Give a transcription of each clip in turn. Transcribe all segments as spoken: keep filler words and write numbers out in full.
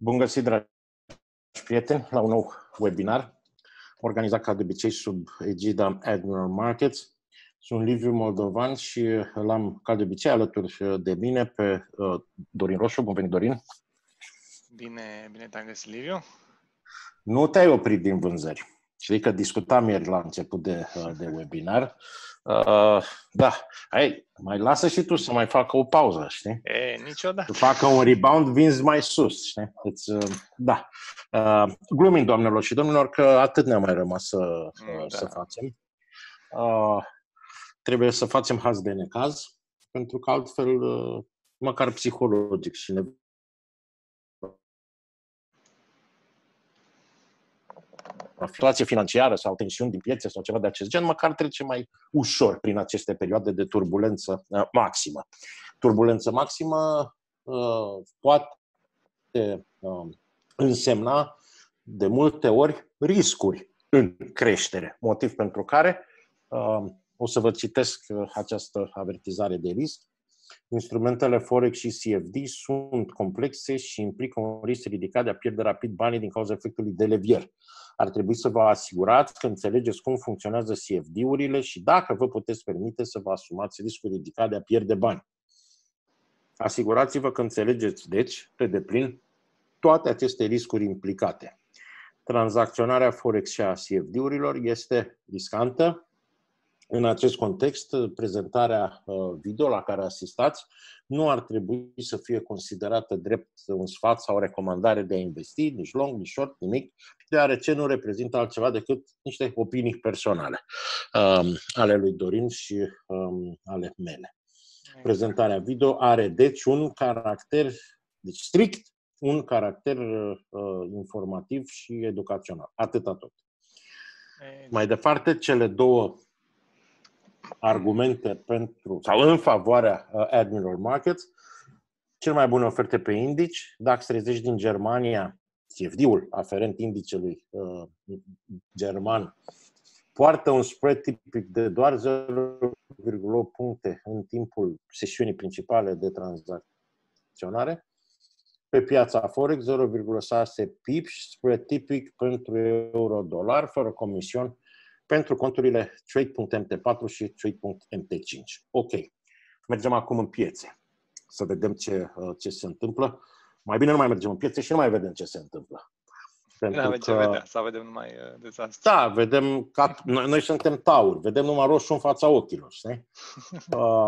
Bun găsit, dragi prieteni, la un nou webinar organizat ca de obicei sub egida Admiral Markets. Sunt Liviu Moldovan și l-am ca de obicei alături de mine pe Dorin Roșu. Bun venit, Dorin! Bine, bine te-am găsit, Liviu! Nu te-ai oprit din vânzări. Știi că discutam ieri la început de, de webinar. Uh, da, hai, mai lasă și tu să mai facă o pauză, știi? E, niciodată. Să facă un rebound, vinzi mai sus, știi? Deci, uh, da. Uh, glumim, doamnelor și domnilor, că atât ne-a mai rămas să, mm, să da. facem. Uh, trebuie să facem haz de necaz, pentru că altfel, uh, măcar psihologic și ne situație financiară sau tensiuni din piețe sau ceva de acest gen, măcar trece mai ușor prin aceste perioade de turbulență uh, maximă. Turbulență maximă uh, poate uh, însemna de multe ori riscuri în creștere, motiv pentru care uh, o să vă citesc uh, această avertizare de risc. Instrumentele Forex și C F D sunt complexe și implică un risc ridicat de a pierde rapid banii din cauza efectului de levier. Ar trebui să vă asigurați că înțelegeți cum funcționează C F D-urile și dacă vă puteți permite să vă asumați riscul ridicat de a pierde bani. Asigurați-vă că înțelegeți, deci, pe deplin, toate aceste riscuri implicate. Tranzacționarea Forex și a C F D-urilor este riscantă. În acest context, prezentarea video la care asistați nu ar trebui să fie considerată drept un sfat sau o recomandare de a investi, nici long, nici short, nimic, deoarece nu reprezintă altceva decât niște opinii personale um, ale lui Dorin și um, ale mele. Prezentarea video are, deci, un caracter, deci strict, un caracter uh, informativ și educațional. Atâta tot. Mai departe, cele două argumente pentru sau în favoarea uh, Admiral Markets, cel mai bune oferte pe indici, DAX treizeci din Germania, C F D-ul aferent indicelui uh, german, poartă un spread tipic de doar zero virgulă opt puncte în timpul sesiunii principale de tranzacționare. Pe piața Forex, zero virgulă șase pips, spread tipic pentru euro-dolar, fără comision, pentru conturile trade punct M T patru și trade punct M T cinci. Ok. Mergem acum în piețe. Să vedem ce, ce se întâmplă. Mai bine nu mai mergem în piețe și nu mai vedem ce se întâmplă. Nu avem ce vedea, să vedem numai uh, dezastru. Da, vedem că noi, noi suntem tauri, vedem numai roșu în fața ochilor, știi? Uh,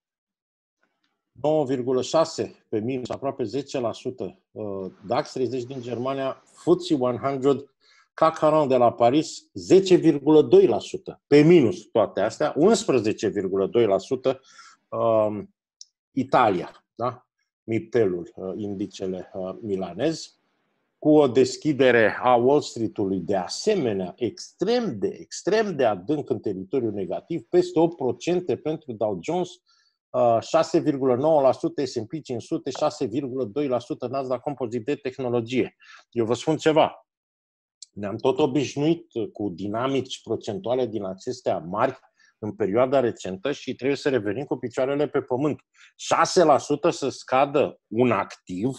nouă virgulă șase pe minus, aproape zece la sută. Uh, DAX treizeci din Germania, F T S E o sută, C A C quarante de la Paris, zece virgulă doi la sută pe minus toate astea, unsprezece virgulă doi la sută uh, Italia, da? Miptelul, uh, indicele uh, milanez, cu o deschidere a Wall Street-ului de asemenea extrem de, extrem de adânc în teritoriul negativ, peste opt la sută pentru Dow Jones, uh, șase virgulă nouă la sută S and P cinci sute, șase virgulă doi la sută Nasdaq Composite de tehnologie. Eu vă spun ceva. Ne-am tot obișnuit cu dinamici procentuale din acestea mari în perioada recentă și trebuie să revenim cu picioarele pe pământ. șase la sută să scadă un activ,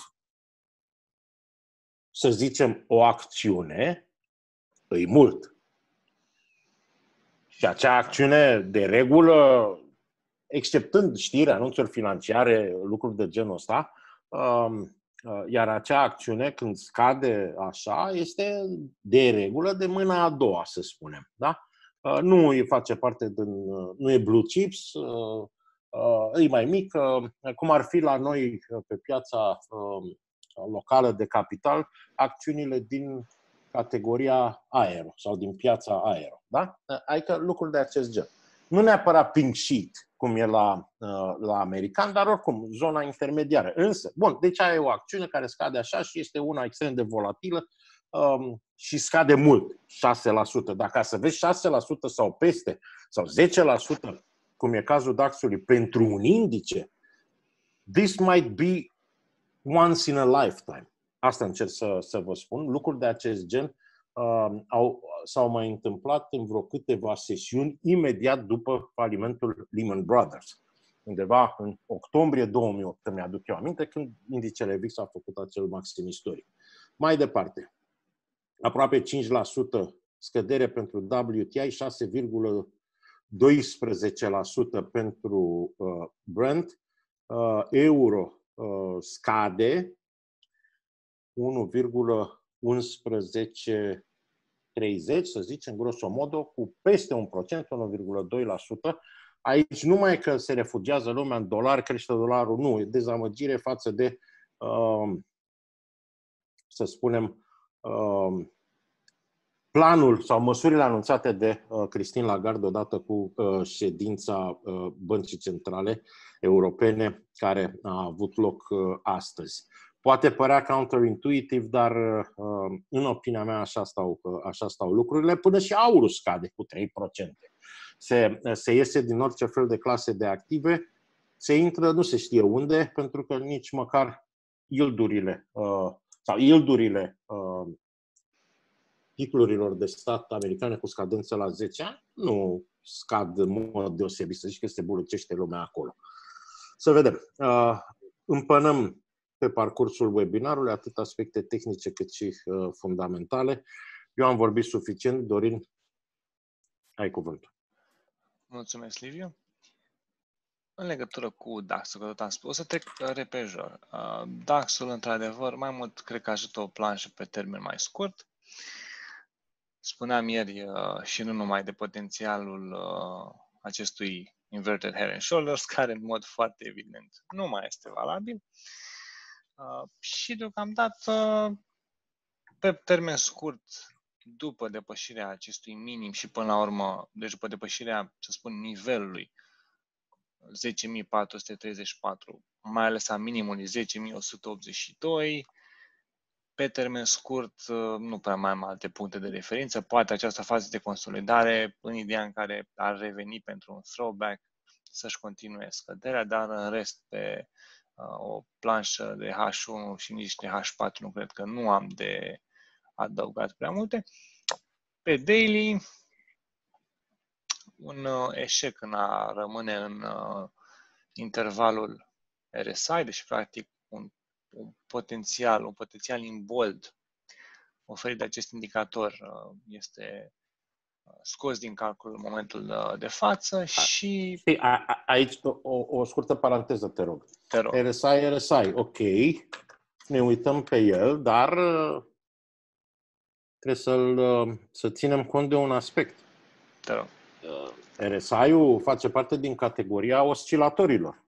să zicem o acțiune, îi mult. Și acea acțiune, de regulă, exceptând știri, anunțuri financiare, lucruri de genul ăsta, um, iar acea acțiune, când scade așa, este de regulă de mâna a doua, să spunem. Da? Nu îi face parte din, nu e blue chips, e mai mică, cum ar fi la noi pe piața locală de capital, acțiunile din categoria aero sau din piața aero. Da? Adică lucruri de acest gen. Nu neapărat pink sheet, cum e la, la american, dar oricum, zona intermediară. Însă, bun, deci aia e o acțiune care scade așa și este una extrem de volatilă um, și scade mult, șase la sută. Dacă să vezi șase la sută sau peste, sau zece la sută, cum e cazul DAX-ului, pentru un indice, this might be once in a lifetime. Asta încerc să, să vă spun. Lucruri de acest gen uh, au, s-au mai întâmplat în vreo câteva sesiuni imediat după falimentul Lehman Brothers. Undeva în octombrie două mii opt, mi-aduc eu aminte, când indicele V I X a făcut acel maxim istoric. Mai departe, aproape cinci la sută scădere pentru W T I, șase virgulă doisprezece la sută pentru uh, Brent, uh, euro uh, scade unu virgulă unsprezece treizeci, să zicem, grosomodo, cu peste un procent, unu virgulă doi la sută. Aici nu mai că se refugiază lumea în dolari, crește dolarul, nu, e dezamăgire față de, uh, să spunem, uh, planul sau măsurile anunțate de uh, Christine Lagarde odată cu uh, ședința uh, Băncii Centrale Europene care a avut loc uh, astăzi. Poate părea counterintuitiv, dar uh, în opinia mea așa stau, uh, așa stau lucrurile. Până și aurul scade cu trei la sută. Se, se iese din orice fel de clase de active, se intră nu se știe unde, pentru că nici măcar yieldurile uh, sau yieldurile uh, titlurilor de stat americane cu scadență la zece ani nu scad în mod deosebit, să zici că se bulucește lumea acolo. Să vedem. Uh, împănăm pe parcursul webinarului atât aspecte tehnice cât și uh, fundamentale. Eu am vorbit suficient. Dorin, ai cuvântul. Mulțumesc, Liviu. În legătură cu D A X-ul, că tot am spus, o să trec repejor. Uh, D A X-ul, într-adevăr, mai mult cred că ajută o planșă pe termen mai scurt. Spuneam ieri uh, și nu numai de potențialul uh, acestui inverted head and shoulders, care în mod foarte evident nu mai este valabil. Uh, și deocamdată, pe termen scurt, după depășirea acestui minim și până la urmă, deci după depășirea, să spun, nivelului zece mii patru sute treizeci și patru, mai ales a minimului zece mii o sută optzeci și doi, pe termen scurt nu prea mai am alte puncte de referință. Poate această fază de consolidare, în ideea în care ar reveni pentru un throwback, să-și continue scăderea, dar în rest pe uh, o planșă de H unu și nici de H patru nu cred că nu am de adăugat prea multe. Pe daily, un uh, eșec în a rămâne în uh, intervalul R S I, deci practic un, un potențial, un potențial in bold oferit de acest indicator uh, este scos din calcul în momentul de față și... A, a, aici o, o scurtă paranteză, te rog. Te rog. R S I, R S I, ok, ne uităm pe el, dar trebuie să-l, să ținem cont de un aspect. Te rog. R S I-ul face parte din categoria oscilatorilor.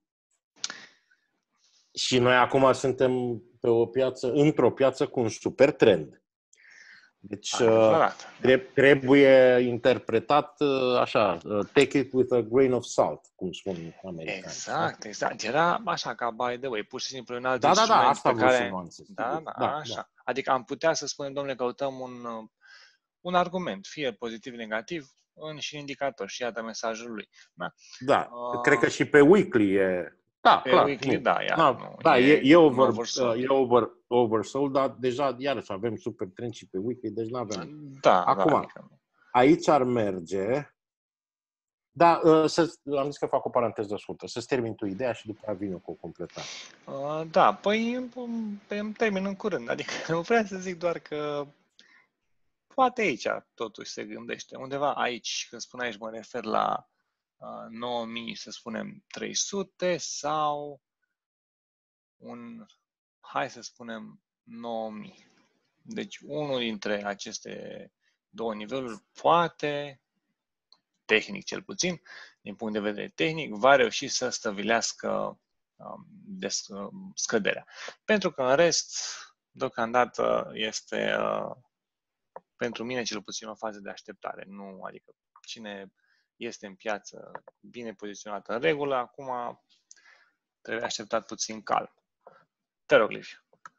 Și noi acum suntem pe o piață, într-o piață cu un super trend. Deci trebuie interpretat așa, take it with a grain of salt, cum spun americanii. Exact, exact. Era așa ca by the way, pur și simplu un alt da, instrument da, da, asta pe care... nuanțe, da, da, da, așa. Da. Adică am putea să spunem, domnule, căutăm un, un argument, fie pozitiv, negativ, în și indicator și iată mesajul lui. Da, da. Uh, cred că și pe weekly e... Da, pe clar. weekly, nu. da, iar, da, nu, da, e, e, e, over, oversold. e over, oversold, dar deja iarăși avem super trend și pe weekly, deci nu avem. Da, acum, da, adică... aici ar merge... Da, să, am zis că fac o paranteză scurtă. Să-ți termin tu ideea și după aia vin eu cu o completare. Uh, da, păi îmi termin în curând. Adică nu vreau să zic doar că poate aici totuși se gândește. Undeva aici, când spun aici, mă refer la uh, nouă mii, să spunem, trei sute sau un, hai să spunem, nouă mii. Deci unul dintre aceste două niveluri poate, tehnic cel puțin, din punct de vedere tehnic, va reuși să stăvilească um, des, um, scăderea. Pentru că în rest, deocamdată este uh, pentru mine cel puțin o fază de așteptare. Nu, adică cine este în piață bine poziționat în regulă, acum trebuie așteptat puțin calm. Te rog, Liviu.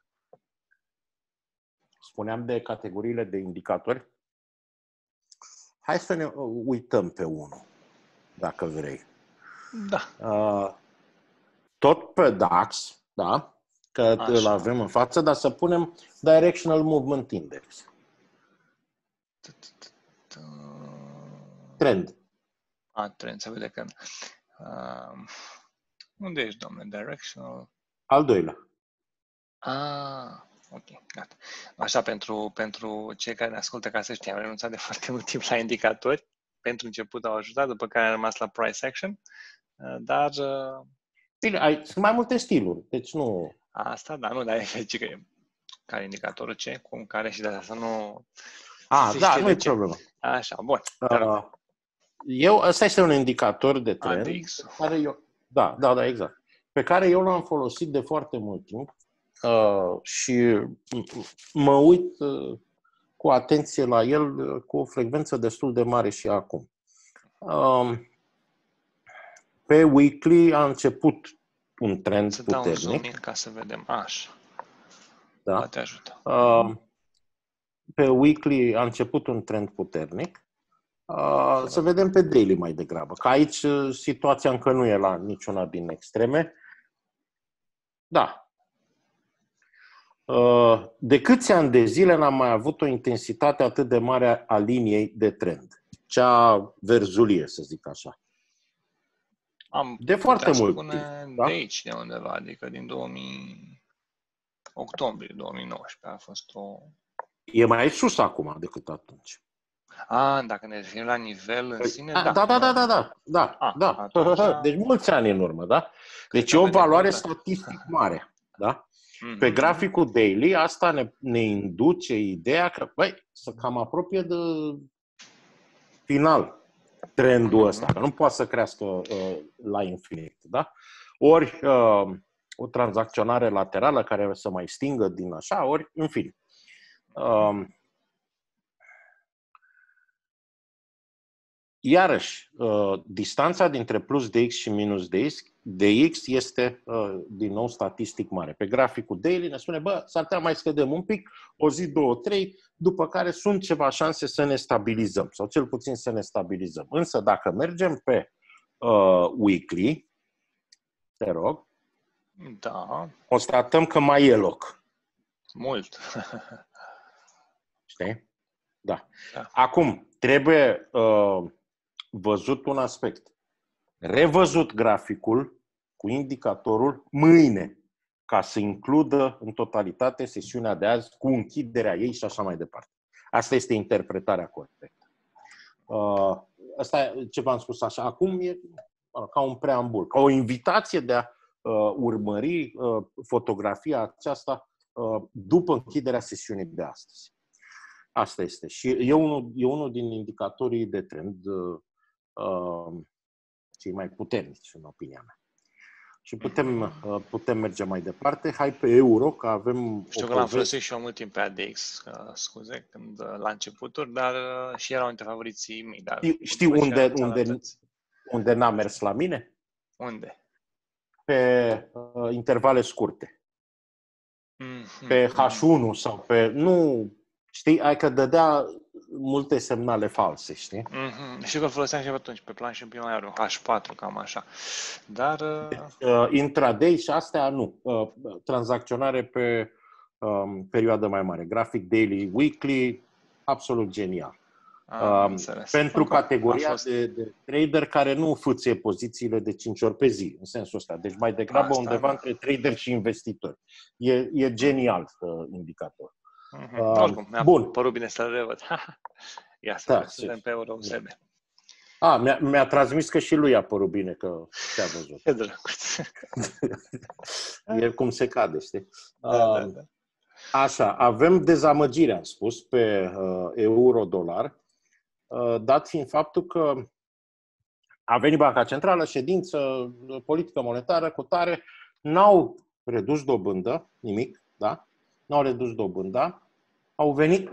Spuneam de categoriile de indicatori. Hai să ne uităm pe unul, dacă vrei. Da. Uh, tot pe D A X, da? Că așa îl avem în față, dar să punem Directional Movement Index. Trend. A, trend, se vede că... Uh, unde ești, domnule? Directional... Al doilea. Ah, Ok, gata. Așa, pentru, pentru cei care ne ascultă, ca să știe, am renunțat de foarte mult timp la indicatori. Pentru început au ajutat, după care am rămas la price action. Dar... Bine, ai, sunt mai multe stiluri, deci nu... Asta, da, nu, dar e zice că e care indicatorul ce, cum, care și de asta nu... A, da, nu e problemă. Așa, bun. Uh, eu, ăsta este un indicator de trend. A D X. Care eu, da, da, da, exact. Pe care eu l-am folosit de foarte mult timp uh, și mă uit uh, cu atenție la el uh, cu o frecvență destul de mare și acum. Uh, pe weekly a început un trend să puternic. Să dau un zoom in ca să vedem. Așa. Da. Poate ajută. Uh, pe weekly a început un trend puternic. Uh, să vedem pe daily mai degrabă, că aici uh, situația încă nu e la niciuna din extreme. Da. Uh, de câți ani de zile n-am mai avut o intensitate atât de mare a liniei de trend? Cea verzulie, să zic așa. Am de foarte mult spune timp. De aici, de undeva, adică din două mii octombrie două mii nouăsprezece a fost o... E mai sus acum decât atunci. A, dacă ne referim la nivel în sine, a, da. Da, da, da, da, da. da, a, da. atunci... Deci mulți ani în urmă, da? Deci e o valoare statistic mare, da? Mm-hmm. Pe graficul daily, asta ne, ne induce ideea că, băi, să cam apropie de final trendul ăsta, mm-hmm. că nu poate să crească uh, la infinit, da? Ori uh, o tranzacționare laterală care să mai stingă din așa, ori, în fine. Uh, Iarăși, uh, distanța dintre plus dx și minus dx, dx este, uh, din nou, statistic mare. Pe graficul daily ne spune, bă, s-ar putea mai scădem un pic, o zi, două, trei, după care sunt ceva șanse să ne stabilizăm, sau cel puțin să ne stabilizăm. Însă, dacă mergem pe uh, weekly, te rog, da. constatăm că mai e loc. Mult. Știi? Da. da. Acum, trebuie... Uh, văzut un aspect. Revăzut graficul cu indicatorul mâine, ca să includă în totalitate sesiunea de azi cu închiderea ei și așa mai departe. Asta este interpretarea corectă. Asta ce v-am spus așa. Acum e ca un preambul, ca o invitație de a urmări fotografia aceasta după închiderea sesiunii de astăzi. Asta este. Și e unul, e unul din indicatorii de trend Uh, cei mai puternici, în opinia mea. Și putem, uh, putem merge mai departe. Hai pe euro, că avem... Știu că l-am folosit și eu mult timp pe A D X, uh, scuze, când, uh, la începuturi, dar uh, și erau dintre favoriții mei. Dar știi știi unde, unde, unde n-a mers la mine? Unde? Pe uh, intervale scurte. Mm-hmm. Pe H unu sau pe... Nu... Știi, ai că dădea multe semnale false, știi? Mm-hmm. Știu că îl foloseam și atunci pe plan și în prima iară, un H patru, cam așa. Dar... Uh... Deci, uh, intraday și astea nu. Uh, tranzacționare pe um, perioadă mai mare. Grafic daily, weekly, absolut genial. Am uh, pentru okay. categoria fost... de, de trader care nu fâție pozițiile de cinci ori pe zi, în sensul ăsta. Deci mai degrabă Asta, undeva da. între trader și investitori. E, e genial uh, indicator. Mm-hmm. Uh, Oricum, mi-a bun. părut bine să-l revăd. Ia să da, suntem pe euro U S B. A, mi-a, mi-a transmis că și lui a părut bine că te-a văzut. E drăguț. E cum se cade, știi? Da, uh, da, da. Așa, avem dezamăgire, am spus, pe uh, euro-dolar, uh, dat fiind faptul că a venit Banca Centrală, ședință, politică monetară, cotare, n-au redus dobândă, nimic, da? N-au redus dobânda, au venit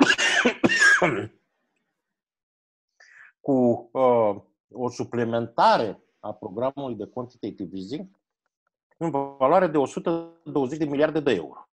cu uh, o suplimentare a programului de quantitative easing în valoare de o sută douăzeci de miliarde de euro.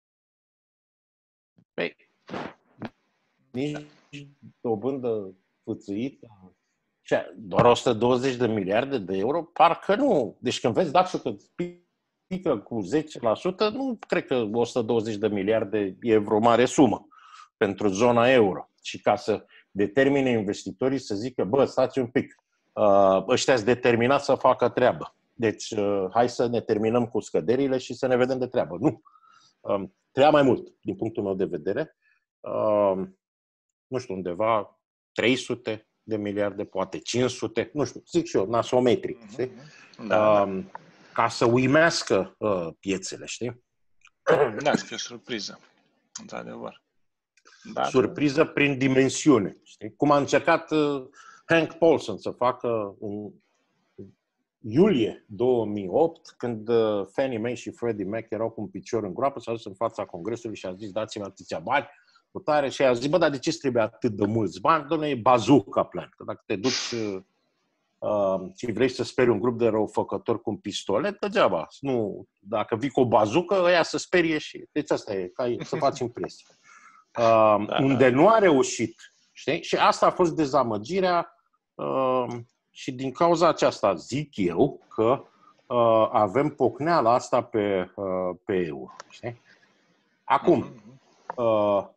Păi, nici dobândă fâțâită, doar o sută douăzeci de miliarde de euro? Parcă nu. Deci când vezi datul că pică cu zece la sută, nu cred că o sută douăzeci de miliarde e vreo mare sumă pentru zona euro. Și ca să determine investitorii să zică, bă, stați un pic, ăștia-s determinați să facă treabă. Deci, hai să ne terminăm cu scăderile și să ne vedem de treabă. Nu. uh, trebuia mai mult, din punctul meu de vedere. Uh, nu știu, undeva trei sute de miliarde, poate cinci sute, nu știu, zic și eu, nasometri, Mm-hmm. știi? Da, Uh, da. Ca să uimească uh, piețele, știi? Da, să fie o surpriză, într-adevăr. Dar, Surpriză prin dimensiune, știi? Cum a încercat uh, Hank Paulson să facă în iulie două mii opt, când uh, Fannie Mae și Freddie Mac erau cu un picior în groapă, s-a dus în fața Congresului și a zis, dați-mi atâția bani, cu tare, și a zis, bă, dar de ce îți trebuie atât de mulți bani? Dom'le, e bazooka plan, că dacă te duci uh, uh, și vrei să speri un grup de răufăcători cu un pistolet, degeaba. Nu, dacă vii cu o bazucă, ăia să sperie și... Deci asta e, ca să faci impresie. Uh, da, unde da. nu a reușit, știi? Și asta a fost dezamăgirea uh, și din cauza aceasta zic eu că uh, avem pocneala asta pe, uh, pe euro, știi? Acum, uh,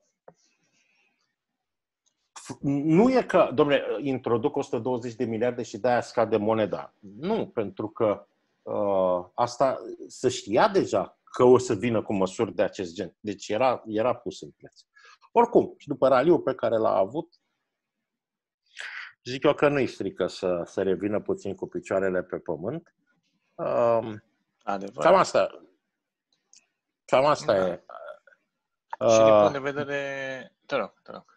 nu e că, dom'le, introduc o sută douăzeci de miliarde și de-aia scade moneda. Nu, pentru că uh, asta se știa deja că o să vină cu măsuri de acest gen. Deci era, era pus în preț. Oricum, și după raliul pe care l-a avut, zic eu că nu-i strică să, să revină puțin cu picioarele pe pământ. Uh, Adevărat. cam asta, cam asta Da. e. Și din Uh, punct de vedere... Te rog, te rog.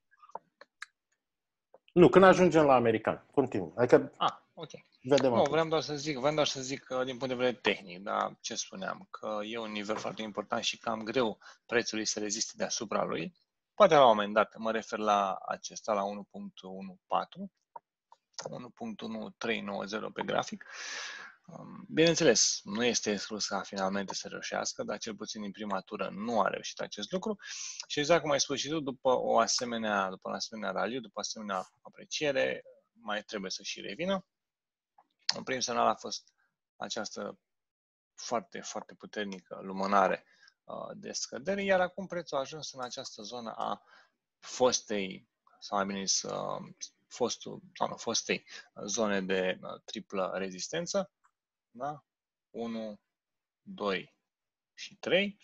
nu, când ajungem la american, continuu. Adică Ah, ok. vedem Nu, atunci. vreau doar să zic, vreau doar să zic că din punct de vedere tehnic, da, ce spuneam, că e un nivel foarte important și cam greu prețului să reziste deasupra lui. Poate la un moment dat, mă refer la acesta, la unu virgulă unu patru, unu virgulă unu trei nouă zero pe grafic. Bineînțeles, nu este exclus ca finalmente să reușească, dar cel puțin în prima tură nu a reușit acest lucru. Și exact cum ai spus și tu, după o asemenea, după un asemenea raliu, după o asemenea apreciere, mai trebuie să și revină. În prim semnal a fost această foarte, foarte puternică lumânare de scădere, iar acum prețul a ajuns în această zonă a fostei, sau mai bine zis, fostul, sau nu, fostei zone de triplă rezistență, da? unu, doi și trei.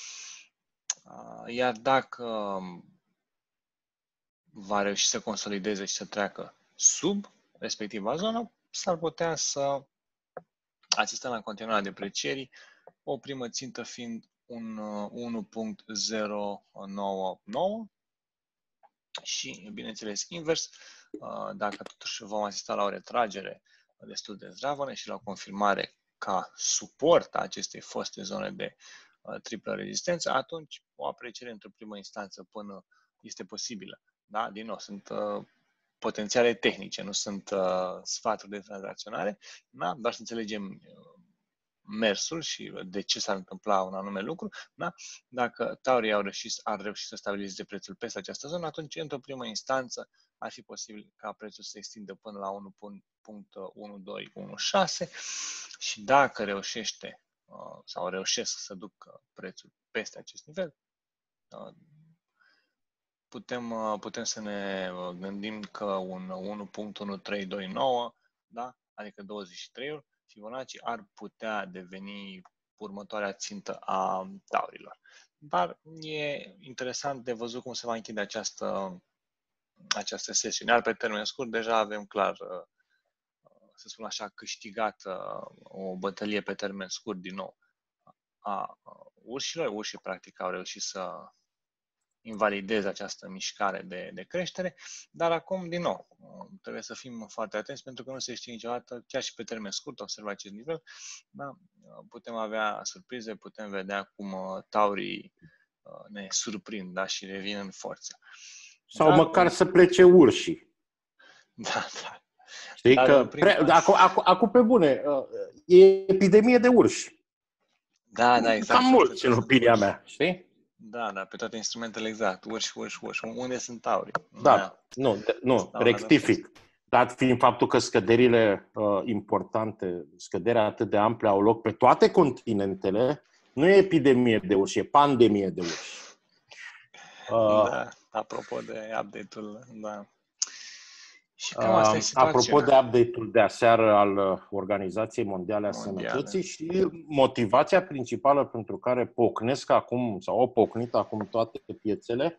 Iar dacă va reuși să consolideze și să treacă sub respectiva zonă, s-ar putea să asistăm la continuarea deprecierii, o primă țintă fiind un unu virgulă zero nouă nouă și, bineînțeles, invers, dacă totuși vom asista la o retragere destul de zdravănă și la o confirmare ca suport a acestei foste zone de triplă rezistență, atunci o apreciere într-o primă instanță până este posibilă. Da? Din nou, sunt uh, potențiale tehnice, nu sunt uh, sfaturi de tranzacționare, da? Doar să înțelegem uh, mersul și de ce s-ar întâmpla un anume lucru. Da? Dacă taurii au reușit, ar reuși să stabilizeze prețul peste această zonă, atunci, într-o primă instanță, ar fi posibil ca prețul să se extindă până la unu virgulă unu doi unu șase și dacă reușește uh, sau reușesc să ducă prețul peste acest nivel, uh, Putem, putem să ne gândim că un unu virgulă unu trei doi nouă, da? Adică douăzeci și trei ori, Fibonacci ar putea deveni următoarea țintă a taurilor. Dar e interesant de văzut cum se va închide această, această sesiune. Iar pe termen scurt deja avem clar, să spun așa, câștigat o bătălie pe termen scurt din nou a urșilor. Urșii practic au reușit să invalideze această mișcare de, de creștere, dar acum, din nou, trebuie să fim foarte atenți pentru că nu se știe niciodată, chiar și pe termen scurt, observa acest nivel, da? Putem avea surprize, putem vedea cum taurii ne surprind, da? Și revin în forță. Sau dar, măcar să plece urșii. Da, da. Știi Dar că, pre... acum, acum, acum pe bune, e epidemie de urși. Da, da, exact. Cam mulți, în opinia mea, știi? Da, da, pe toate instrumentele exact. Urși, urși, urși. Unde sunt taurii? Da, da. nu, de, nu, rectific. Dat fiind faptul că scăderile uh, importante, scăderea atât de ample au loc pe toate continentele, nu e epidemie de urși, e pandemie de urși. Uh, da, apropo de update-ul, da. Și Cam asta e Apropo de situația update-ul de aseară al Organizației Mondiale a mondială. Sănătății și motivația principală pentru care pocnesc acum, sau au pocnit acum toate piețele,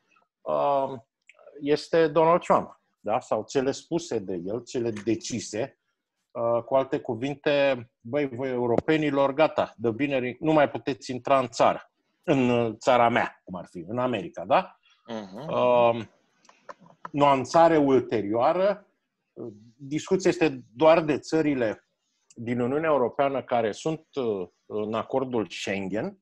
este Donald Trump, da? Sau cele spuse de el, cele decise. Cu alte cuvinte, băi, voi europenilor, gata, de vineri nu mai puteți intra în țară, în țara mea, cum ar fi, în America, da? Uh-huh. Uh, nuanțare ulterioară. Discuția este doar de țările din Uniunea Europeană care sunt în acordul Schengen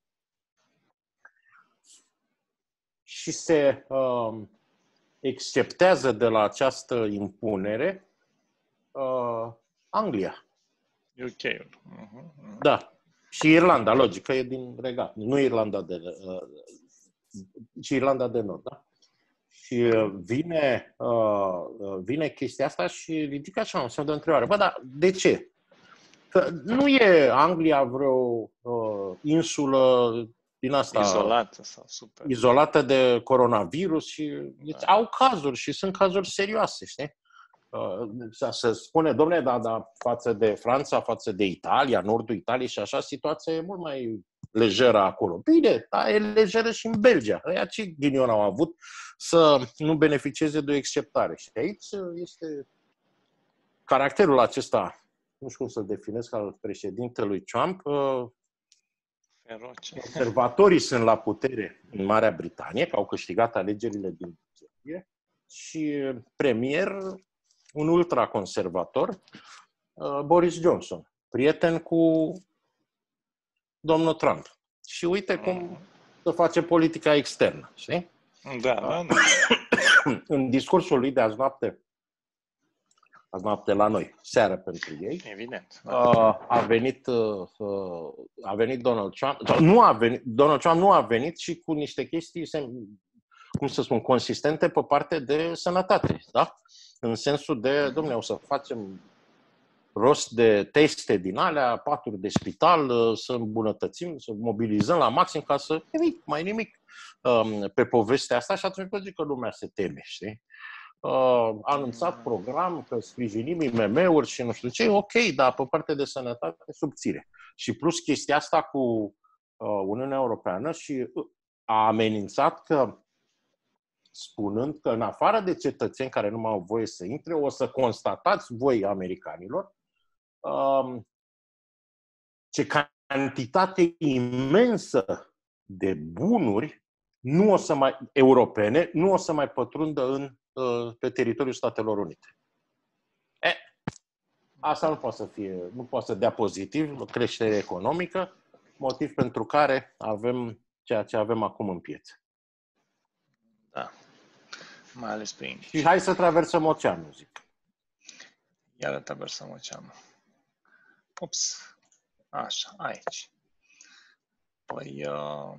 și se uh, exceptează de la această impunere uh, Anglia. U K-ul. Uh-huh. Uh-huh. Da. Și Irlanda, logic, că e din Regat. Nu Irlanda de uh, ci Irlanda de Nord, da? Și vine, uh, vine chestia asta și ridică așa un semn de întrebare. Bă, dar de ce? Că nu e Anglia vreo uh, insulă din asta izolată sau super izolată de coronavirus și deci, au cazuri și sunt cazuri serioase, știi? Uh, să spune, dom'le, da, da, față de Franța, față de Italia, nordul Italiei și așa, situația e mult mai lejeră acolo. Bine, dar e lejeră și în Belgia. Ăia ce ghinion au avut să nu beneficieze de o exceptare. Și aici este caracterul acesta, nu știu cum să-l definesc, al președintelui Trump. Feroce. Conservatorii sunt la putere în Marea Britanie, că au câștigat alegerile din decembrie, și premier, un ultraconservator, Boris Johnson, prieten cu domnul Trump. Și uite cum se face politica externă, știi? Da, da, da. În discursul lui de azi noapte, azi noapte la noi, seară pentru ei, evident. Da. A venit, a venit Donald Trump, sau nu a venit, Donald Trump nu a venit și cu niște chestii, cum să spun, consistente pe parte de sănătate, da? În sensul de, dom'le, o să facem rost de teste din alea, paturi de spital, să îmbunătățim, să mobilizăm la maxim ca să nimic, mai nimic pe povestea asta și atunci zic că lumea se teme, știi? A anunțat program că sprijinim I M M-uri și nu știu ce, ok, dar pe partea de sănătate subțire. Și plus chestia asta cu Uniunea Europeană și a amenințat că, spunând că în afară de cetățeni care nu mai au voie să intre, o să constatați voi, americanilor, ce cantitate imensă de bunuri nu o să mai, europene nu o să mai pătrundă în, pe teritoriul Statelor Unite. E, asta nu poate să fie, nu poate să dea pozitiv, o creștere economică, motiv pentru care avem ceea ce avem acum în piețe. Da. Mai ales pe indici. Și hai să traversăm oceanul, zic. Iară traversăm oceanul. Ups. Așa, aici. Păi, uh,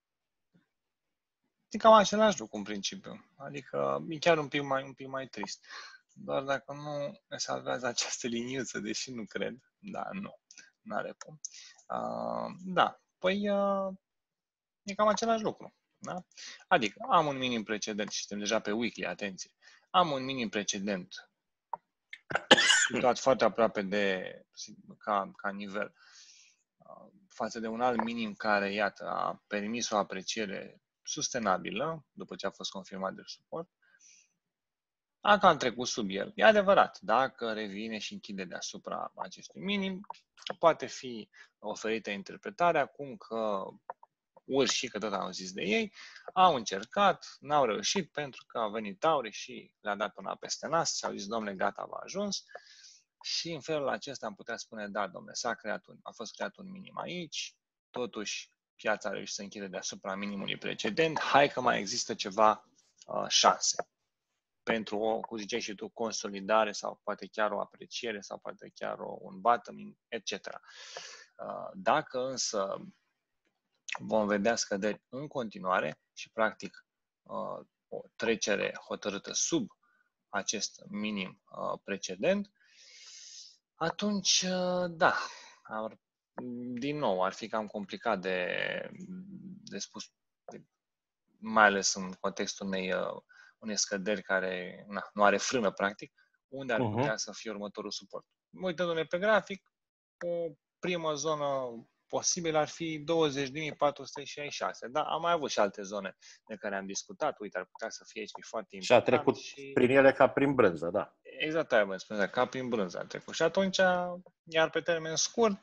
e cam același lucru în principiu. Adică e chiar un pic mai, un pic mai trist. Doar dacă nu ne salvează această liniuță, deși nu cred. Da, nu. N-are cum. Uh, da. Păi, uh, e cam același lucru. Da? Adică am un minim precedent și suntem deja pe weekly, atenție. Am un minim precedent situat foarte aproape de ca, ca nivel față de un alt minim care, iată, a permis o apreciere sustenabilă după ce a fost confirmat de suport. Dacă am trecut sub el, e adevărat, dacă revine și închide deasupra acestui minim, poate fi oferită interpretarea cum că urși, că tot am zis de ei, au încercat, n-au reușit pentru că au venit taurii și le-a dat una peste nas și au zis, domnule, gata, v-a ajuns. Și în felul acesta am putea spune, da, domnule, s-a creat un, a fost creat un minim aici, totuși piața a reușit să închide deasupra minimului precedent, hai că mai există ceva uh, șanse pentru o, cum ziceai și tu, consolidare sau poate chiar o apreciere sau poate chiar o, un bottoming, et cetera. Uh, dacă însă vom vedea scăderi în continuare și, practic, o trecere hotărâtă sub acest minim precedent, atunci, da, ar, din nou, ar fi cam complicat de, de spus, de, mai ales în contextul unei, unei scăderi care na, nu are frână, practic, unde ar putea uh-huh. să fie următorul suport. Uitându-ne pe grafic, o primă zonă posibilă ar fi douăzeci de mii patru sute șaizeci și șase. Da, am mai avut și alte zone de care am discutat. Uite, ar putea să fie aici foarte important. Și a trecut și... prin ele ca prin brânză, da. Exact, aia vă spun, ca prin brânză a trecut. Și atunci, iar pe termen scurt,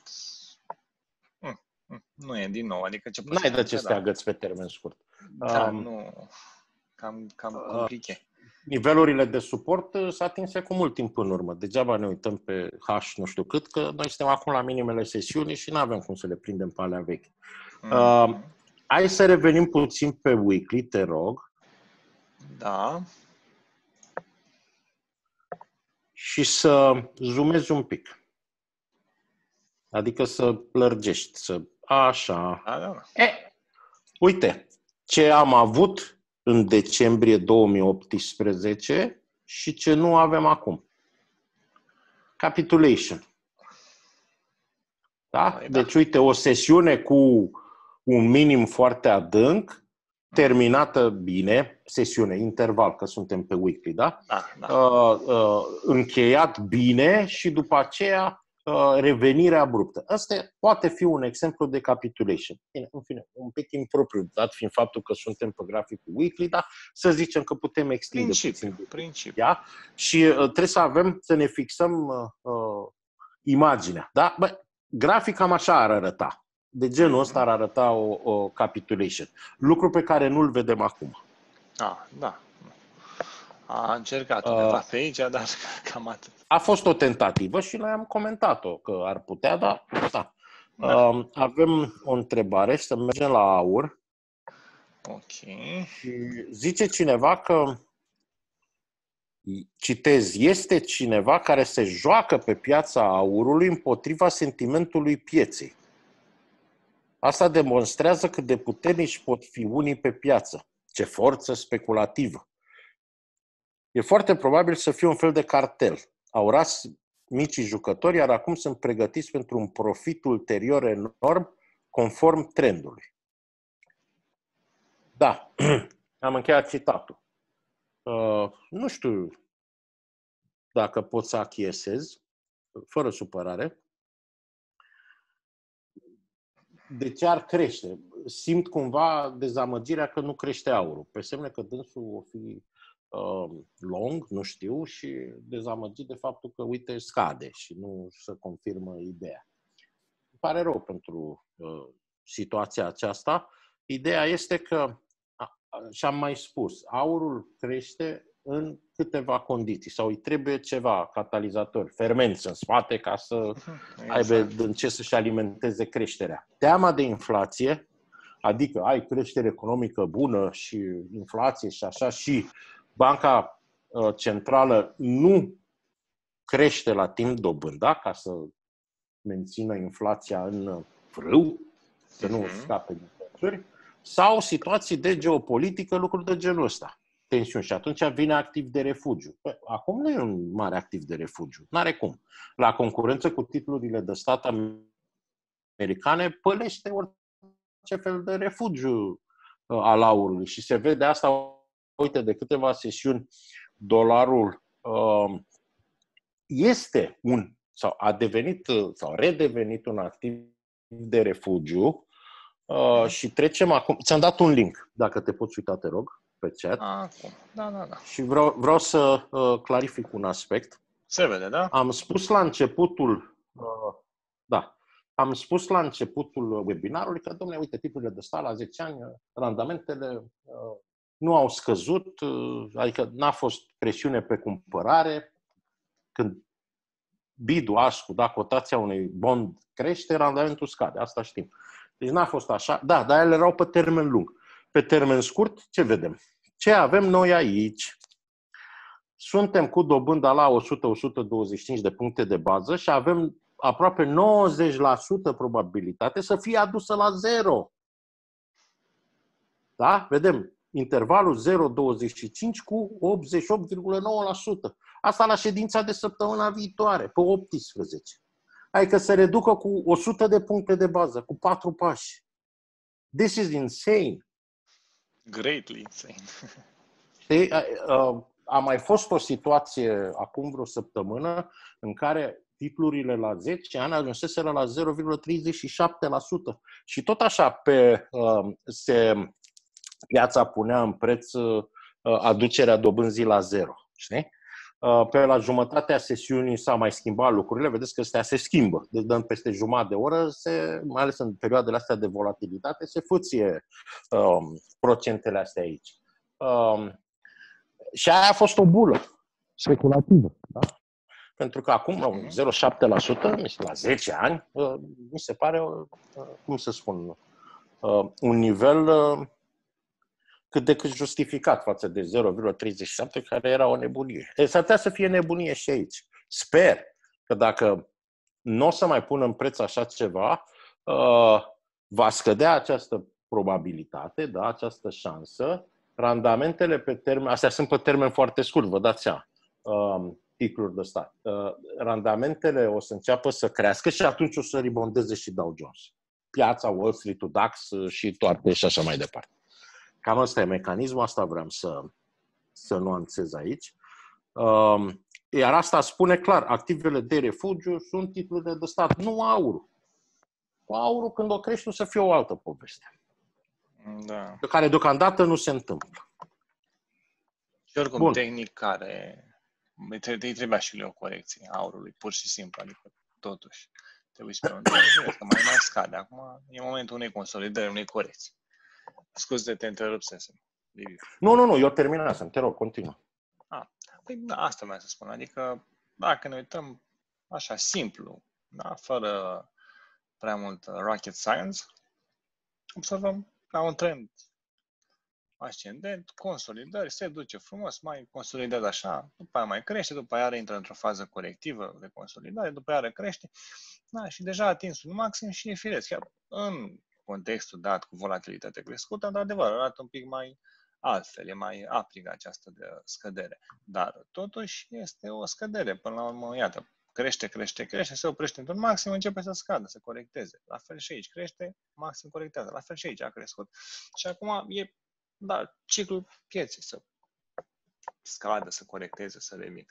nu e din nou. Adică ce N-ai de ce să te agăți pe termen scurt. Da, um, nu... Cam, cam complicat. Nivelurile de suport s-a atinse cu mult timp în urmă. Degeaba ne uităm pe H nu știu cât, că noi suntem acum la minimele sesiunii și nu avem cum să le prindem pe alea vechi. Mm-hmm. Uh, hai să revenim puțin pe weekly, te rog. Da. Și să zoomezi un pic. Adică să lărgești, să... Așa. Da, da. E, uite, ce am avut în decembrie două mii optsprezece și ce nu avem acum. Capitulation. Da? Deci, uite, o sesiune cu un minim foarte adânc, terminată bine, sesiune, interval, că suntem pe weekly, da? Da, da. Uh, uh, încheiat bine și după aceea uh, revenire abruptă. Asta poate fi un exemplu de capitulation. Bine, în fine, un pic impropriu, dat fiind faptul că suntem pe graficul weekly, dar să zicem că putem extinde principiu, puțin. Principiu. Da? Și uh, trebuie să avem, să ne fixăm uh, uh, imaginea. Da? Bă, grafic cam așa ar arăta. De genul ăsta ar arăta o, o capitulation. Lucru pe care nu-l vedem acum. Ah, da. A încercat undeva uh, pe aici, dar cam atât. A fost o tentativă și noi am comentat-o că ar putea, dar da. da. Uh, avem o întrebare și să mergem la aur. Ok. Și zice cineva că, citez, este cineva care se joacă pe piața aurului împotriva sentimentului pieței. Asta demonstrează cât de puternici pot fi unii pe piață. Ce forță speculativă. E foarte probabil să fie un fel de cartel. Au ras micii jucători, iar acum sunt pregătiți pentru un profit ulterior enorm, conform trendului. Da, am încheiat citatul. Uh, nu știu dacă pot să achiesez, fără supărare. De ce ar crește? Simt cumva dezamăgirea că nu crește aurul. Pe semne că dânsul o fi uh, long, nu știu, și dezamăgit de faptul că, uite, scade și nu se confirmă ideea. Îmi pare rău pentru uh, situația aceasta. Ideea este că, și am mai spus, aurul crește în câteva condiții sau îi trebuie ceva, catalizator, fermenți în spate ca să exact. aibă din ce să-și alimenteze creșterea. Teama de inflație, adică ai creștere economică bună și inflație și așa și Banca Centrală nu crește la timp dobânda ca să mențină inflația în frâu, să nu scape din prețuri, sau situații de geopolitică, lucruri de genul ăsta. Tensiuni. Și atunci vine activ de refugiu. Acum nu e un mare activ de refugiu. N-are cum. La concurență cu titlurile de stat americane, pălește orice fel de refugiu al aurului. Și se vede asta, uite, de câteva sesiuni, dolarul uh, este un, sau a devenit, sau redevenit un activ de refugiu uh, și trecem acum. Ți-am dat un link, dacă te poți uita, te rog, pe chat. Acum. Da, da, da. Și vreau, vreau să uh, clarific un aspect. Se vede, da? Am spus la începutul, uh, da, am spus la începutul webinarului că, domnule, uite, titlurile de stat la zece ani, randamentele uh, nu au scăzut, uh, adică n-a fost presiune pe cumpărare. Când bidul ascu, da, cotația unui bond crește, randamentul scade, asta știm. Deci n-a fost așa, da, dar ele erau pe termen lung. Pe termen scurt, ce vedem? Ce avem noi aici? Suntem cu dobânda la o sută - o sută douăzeci și cinci de puncte de bază și avem aproape nouăzeci la sută probabilitate să fie adusă la zero. Da? Vedem intervalul zero virgulă douăzeci și cinci cu optzeci și opt virgulă nouă la sută. Asta la ședința de săptămâna viitoare, pe optsprezece. Adică se reducă cu o sută de puncte de bază, cu patru pași. This is insane. Greatly insane. Știi? a mai fost o situație acum vreo săptămână în care titlurile la zece ani ajunseseră la zero virgulă treizeci și șapte la sută. Și tot așa pe, uh, se, piața punea în preț uh, aducerea dobânzii la zero. Știi? Uh, pe la jumătatea sesiunii s-a mai schimbat lucrurile. Vedeți că astea se schimbă. Deci dăm peste jumătate de oră, se, mai ales în perioadele astea de volatilitate, se fâție uh, procentele astea aici. Uh, și aia a fost o bulă speculativă. Da? Pentru că acum, la zero virgulă șapte la sută, la zece ani, mi se pare, cum să spun, un nivel cât de cât justificat față de zero virgulă treizeci și șapte, care era o nebunie. Deci s-ar putea să fie nebunie și aici. Sper că dacă nu o să mai pună în preț așa ceva, va scădea această probabilitate, da, această șansă. Randamentele pe termen, astea sunt pe termen foarte scurt, vă dați seama. Titluri de stat. Randamentele o să înceapă să crească și atunci o să ribondeze și Dow Jones. Piața, Wall Street-ul, DAX și toate și așa mai departe. Cam ăsta e mecanismul, asta vreau să, să nuanțez aici. Iar asta spune clar, activele de refugiu sunt titlurile de stat, nu aurul. Cu aurul, când o crești, o să fie o altă poveste. Da. Pe care deocamdată nu se întâmplă. Și oricum, Bun. tehnic care... Îi trebuia și lui o corecție aurului, pur și simplu, adică totuși. Trebuie spre un că mai mai scade. Acum e momentul unei consolidări, unei corecții. Scuze de te întrerupsesem. Nu, nu, nu, eu terminasem, te rog, continuă. Ah, păi da, asta vreau să spun. Adică dacă ne uităm așa simplu, da, fără prea mult rocket science, observăm la un trend ascendent, consolidări, se duce frumos, mai consolidează așa, după aia mai crește, după aia intră într-o fază corectivă de consolidare, după aia crește, da, și deja a atins un maxim și e firesc. Chiar în contextul dat cu volatilitate crescută, într-adevăr, arată un pic mai altfel, e mai aprigă această de scădere. Dar totuși este o scădere, până la urmă, iată, crește, crește, crește, se oprește într-un maxim, începe să scadă, să corecteze. La fel și aici, crește, maxim corectează. La fel și aici a crescut. Și acum e da, ciclul pieței să scadă, să corecteze, să revină.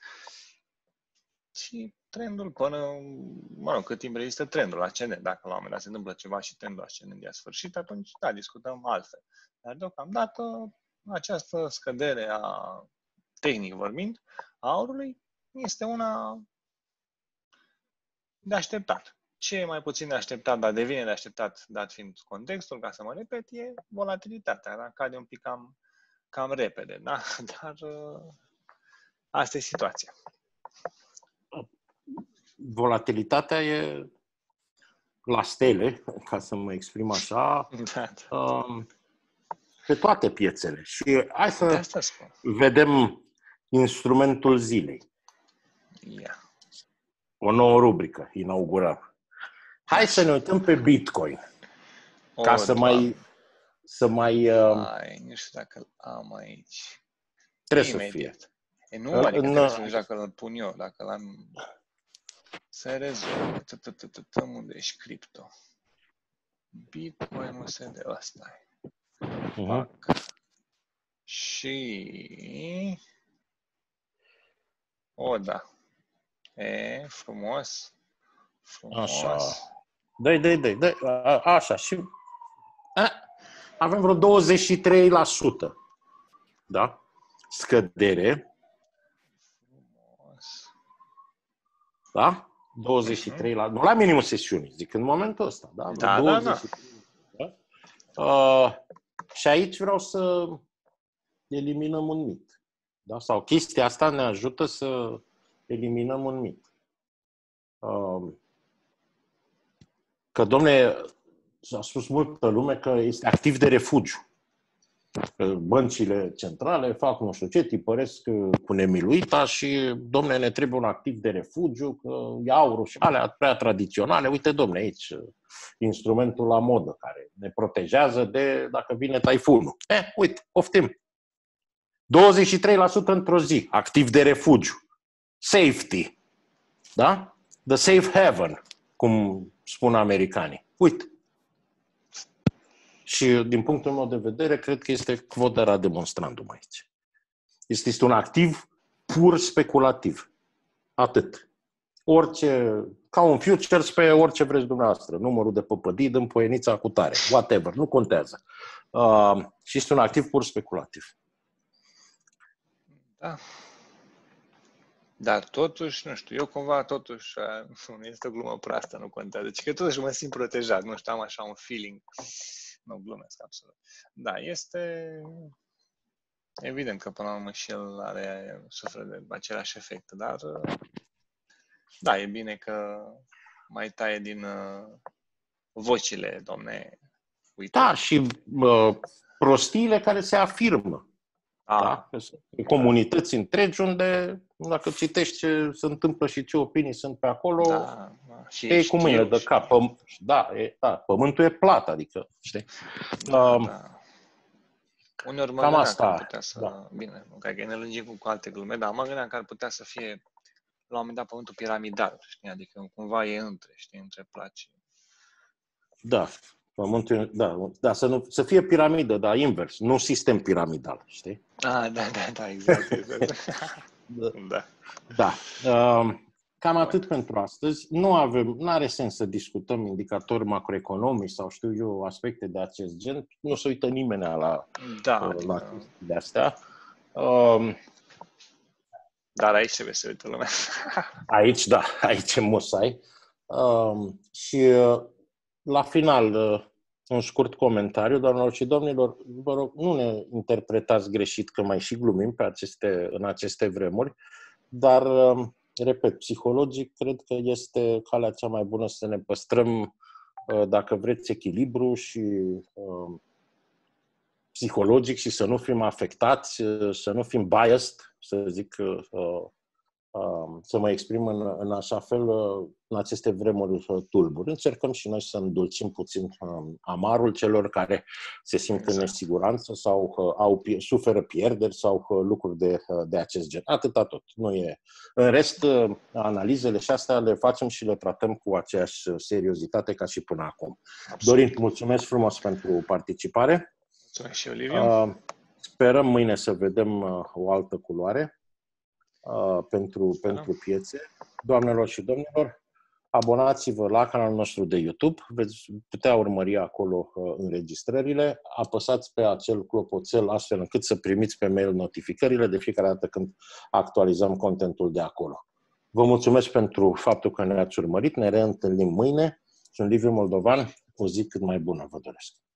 Și trendul până, mă rog, cât timp rezistă trendul ascendent. Dacă la un moment dat se întâmplă ceva și trendul ascendent e sfârșit, atunci, da, discutăm altfel. Dar deocamdată, această scădere a, tehnic vorbind, a aurului este una de așteptat. Ce e mai puțin de așteptat, dar devine de așteptat, dat fiind contextul, ca să mă repet, e volatilitatea. Da? Cade un pic cam, cam repede, da? Dar asta e situația. Volatilitatea e la stele, ca să mă exprim așa, Da, da. pe toate piețele. Și hai să de asta spun. Vedem instrumentul zilei. Yeah. O nouă rubrică inaugurăm. Hai să ne uităm pe Bitcoin. O, ca să doamne. mai... Să mai uh, Ai, nu știu dacă îl am aici. trebuie Imediat. să fie. E, nu, adică În- trebuie să nu știu dacă îl pun eu, dacă l-am... Să rezolv. Unde ești cripto? Bitcoin U S D, ăsta e. Uh-huh. Fac. Și... O, da. E, frumos. Frumos. Așa. Dă-i, dă-i, dă-i, dă-i. A- Așa. Și a, avem vreo douăzeci și trei la sută. Da? Scădere. Frumos. Da? douăzeci și trei la... Nu la minimul sesiunii, zic în momentul ăsta. Da, vreo Da, da, douăzeci și trei la sută. Uh, și aici vreau să eliminăm un mit. Da? Sau chestia asta ne ajută să eliminăm un mit. Uh, că, domne, s-a spus multă lume că este activ de refugiu. Că băncile centrale fac nu știu ce, tipăresc cu nemiluita și, domne, ne trebuie un activ de refugiu, că e aurul și alea prea tradiționale. Uite, domne, aici instrumentul la modă care ne protejează de dacă vine taifunul. Eh, uite, poftim. douăzeci și trei la sută într-o zi, activ de refugiu. Safety. Da? The safe haven, cum spun americanii. Uite. Și din punctul meu de vedere, cred că este quod era demonstrandum aici. Este, este un activ pur speculativ. Atât. Orice, ca un futures pe orice vreți dumneavoastră. Numărul de păpădii din poienița cu tare. Whatever, nu contează. Uh, și este un activ pur speculativ. Da. Dar totuși, nu știu, eu cumva totuși, nu este o glumă proastă, nu contează. Deci că totuși mă simt protejat, nu știu, am așa un feeling. Nu glumesc absolut. Da, este evident că până la urmă și el are, suferă de aceleași efecte, dar da, e bine că mai taie din uh, vocile, domne. Uite. Da, și uh, prostiile care se afirmă. Da? Comunități întregi unde, dacă citești ce se întâmplă și ce opinii sunt pe acolo, da, da. Și e cu mâinile de cap. Păm- da, e, da, pământul e plat, adică, știi? Da, Um, da. Uneori mă cam gândeam asta, că ar putea să... da. Bine, nu cred că ne lungim cu, cu alte glume, dar mă gândeam că ar putea să fie, la un moment dat, pământul piramidal, știi? Adică cumva e între, știi, între placi. Da. Pământul, da, da să, nu, să fie piramidă, dar invers, nu sistem piramidal, știi? Ah, da, da, da, exact, exact. da. Da. da. Uh, cam atât pentru astăzi. Nu avem, nu are sens să discutăm indicatori macroeconomici sau știu eu, aspecte de acest gen. Nu se uită nimeni la, da, uh, adică... la chestiile astea. Uh, Dar aici trebuie să uită lumea. aici, da, aici e musai. Uh, și uh, la final, uh, un scurt comentariu, doamnelor și domnilor, vă rog, nu ne interpretați greșit că mai și glumim pe aceste, în aceste vremuri, dar, repet, psihologic, cred că este calea cea mai bună să ne păstrăm, dacă vreți, echilibru și uh, psihologic și să nu fim afectați, să nu fim biased, să zic, uh, să mă exprim în, în așa fel în aceste vremuri tulburi. Încercăm și noi să îndulcim puțin amarul celor care se simt exact. în nesiguranță sau au, suferă pierderi sau lucruri de, de acest gen. Atâta tot. Nu e. În rest, analizele și astea le facem și le tratăm cu aceeași seriozitate ca și până acum. Absolut. Dorin, mulțumesc frumos pentru participare. Mulțumesc și Oliviu. Sperăm mâine să vedem o altă culoare. Uh, pentru, pentru piețe. Doamnelor și domnilor, abonați-vă la canalul nostru de YouTube, veți putea urmări acolo uh, înregistrările, apăsați pe acel clopoțel astfel încât să primiți pe mail notificările de fiecare dată când actualizăm contentul de acolo. Vă mulțumesc pentru faptul că ne-ați urmărit, ne reîntâlnim mâine. Sunt Liviu Moldovan, o zi cât mai bună vă doresc.